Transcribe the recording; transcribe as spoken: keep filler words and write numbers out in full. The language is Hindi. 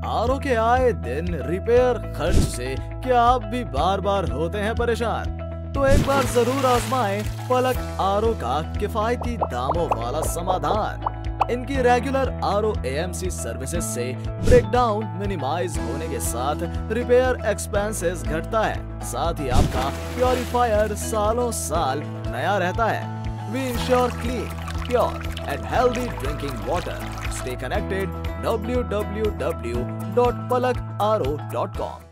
आरओ के आए दिन रिपेयर खर्च से क्या आप भी बार बार होते हैं परेशान? तो एक बार जरूर आजमाएं पलक आरओ का किफायती दामों वाला समाधान। इनकी रेगुलर आरओ एएमसी सर्विसेज से ब्रेकडाउन मिनिमाइज होने के साथ रिपेयर एक्सपेंसेस घटता है। साथ ही आपका प्योरीफायर सालों साल नया रहता है। We ensure clean, pure and healthy drinking water. Stay connected W W W dot Palak R O dot com.